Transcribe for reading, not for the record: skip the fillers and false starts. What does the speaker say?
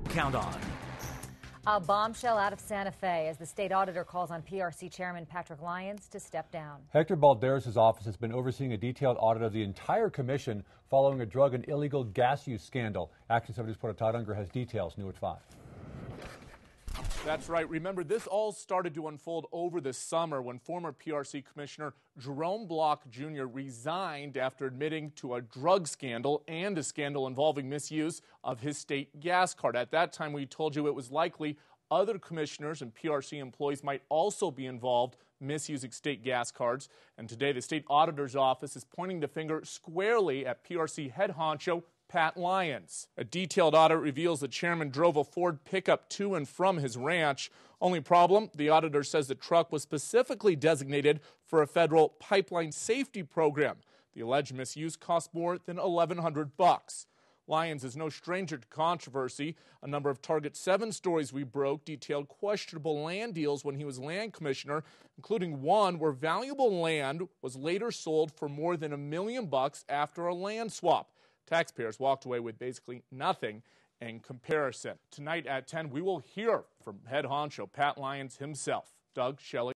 count on. A bombshell out of Santa Fe as the state auditor calls on PRC Chairman Patrick Lyons to step down. Hector Balderas' office has been overseeing a detailed audit of the entire commission following a drug and illegal gas use scandal. Action 70's reporter Todd Unger has details, new at 5. That's right. Remember, this all started to unfold over the summer when former PRC Commissioner Jerome Block Jr. resigned after admitting to a drug scandal and a scandal involving misuse of his state gas card. At that time, we told you it was likely other commissioners and PRC employees might also be involved misusing state gas cards. And today, the state auditor's office is pointing the finger squarely at PRC head honcho Pat Lyons. A detailed audit reveals the chairman drove a Ford pickup to and from his ranch. Only problem, the auditor says the truck was specifically designated for a federal pipeline safety program. The alleged misuse cost more than $1,100. Lyons is no stranger to controversy. A number of Target 7 stories we broke detailed questionable land deals when he was land commissioner, including one where valuable land was later sold for more than $1 million after a land swap. Taxpayers walked away with basically nothing in comparison. Tonight at 10, we will hear from head honcho Pat Lyons himself. Doug, Shelley.